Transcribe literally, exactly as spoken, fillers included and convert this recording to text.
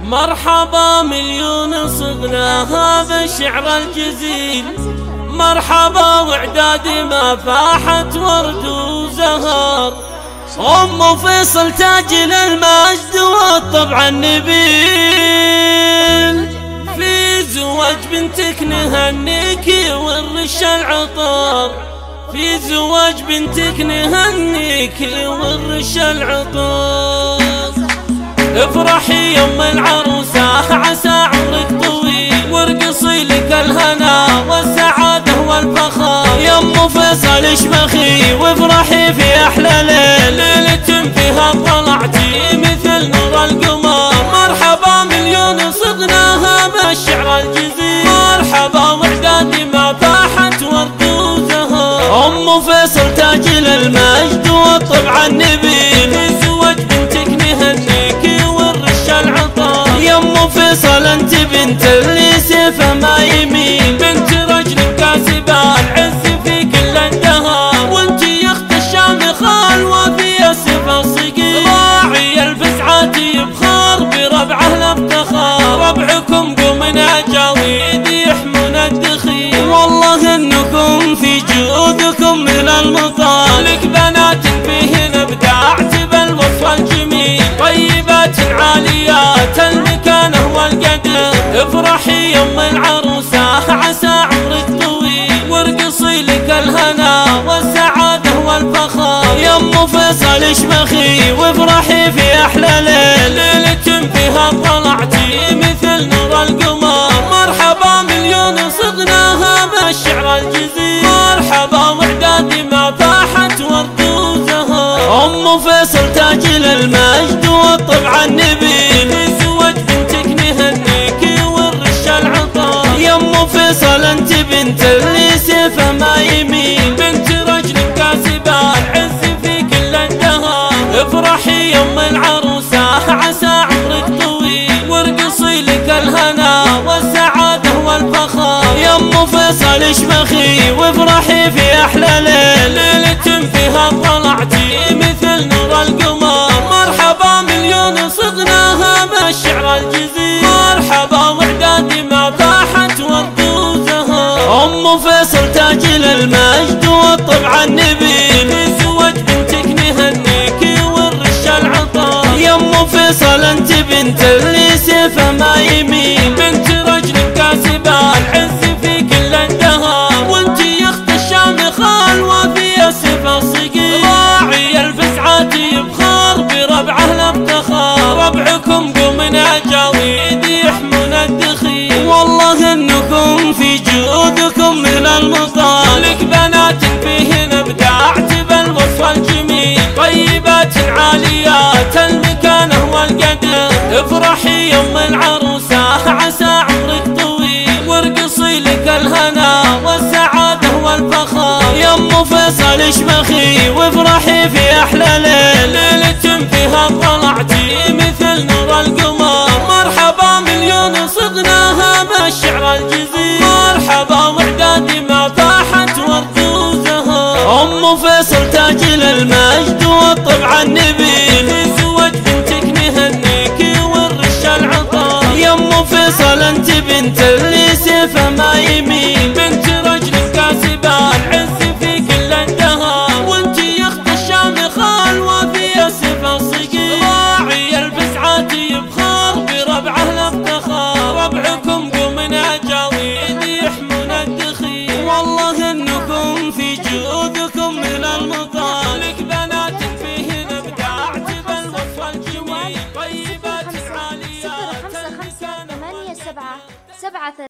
مرحبا مليون صغنا هذا الشعر الجزيل، مرحبا وعدادي ما فاحت ورد وزهر، أم فيصل تاج المجد والطبع النبيل، في زواج بنتك نهنيك ونرش العطر، في زواج بنتك نهنيك ونرش العطر، افرحي يم العروسة عسى عمرك طويل، وارقصي لك الهنا والسعادة والفخر، يم فيصل اشمخي وافرحي في احلى ليل، ليلة فيها طلعتي مثل نور القمر، مرحبا مليون صدناها بالشعر الجزيل، مرحبا وعدادي ما فاحت ورد وزهر، ام فيصل تاج المجد والطبع النبيل، في زواج بنتك نهنيك ونرش العطر، يم فيصل انت بنت اللي سيفه ما يميل، بنت رجل كاسبه العز في كل الدهر، وانت يا اخت الشامخه الوافيه سيفه صقيل، راعي الفزعات يبخر بربعه الافتخار، ربعكم قومنا جويد يحمون الدخيل، والله انكم في جودكم من المطال، لك بنات فيهن ابدعت بالوصف الجميل، طيبات عاليات المكانه والقدر، افرحي يم العروسه عسى عمرك طويل، وارقصي لك الهنا والسعاده والفخر، يم فيصل اشمخي وافرحي في احلى ليل، ليله فيها طلعتي مثل نور القمر، مرحبا مليون صدناها بالشعر الجزيل، مرحبا وعدادي ما فاحت ورد وزهر، ام فيصل تاج المجد والطبع النبيل، في زواج بنتك نهنيك ونرش العطر، يم فيصل انت بنت اللي سيفه ما يميل، بنت رجل كاسبه العز في كل الدهر، افرحي يم العروسه عسى عمرك طويل، وارقصي لك الهنا والسعاده والفخر، يم فيصل اشمخي وافرحي في احلى ليل، ليله فيها طلعتي مثل نور القمر، مرحبا مليون صدناها بالشعر الجزيل، مرحبا وعدادي ما فاحت ورد وزهر، ام فيصل تاج المجد والطبع النبيل، في زواج بنتك نهنيك ونرش العطر، يم فيصل انت بنت اللي سيفه ما يميل، بنت رجل كاسبه العز في كل الدهر، وانت يا اخت الشامخه الوافيه سيفه صقيل، راعي الفزعات يبخر بربعه الافتخار، ربعكم قومنا جويد يحمون الدخيل، والله انكم في جودكم من المطال، لك بنات فيهن ابدعت بالوصف الجميل، طيبات عاليات المكانه والقدر، افرحي يم العروسه عسى عمرك طويل، وارقصي لك الهنا والسعاده والفخر، يم فيصل اشمخي وافرحي في احلى ليل، ليله فيها طلعتي مثل نور القمر، مرحبا مليون صدناها بالشعر الجزيل، مرحبا وعدادي ما فاحت ورد وزهر، ام فيصل تاج المجد والطبع النبيل، في زواج بنتك نهنيك ونرش العطر، يم فيصل انت بنت اللي سيفه ما يميل، بنت رجل كاسبه العز في كل الدهر، وانت يا اخت الشامخه الوافيه سيفه صقيل، راعي الفزعات يبخر بربعه الافتخار، ربعكم قومنا جويد يحمون الدخيل، والله انكم في جودكم من المطال، لك بنات فيهن ابدعت بالوصف الجميل، طيبات عاليات صفر خمسة خمسة ثمانية سبعة سبعة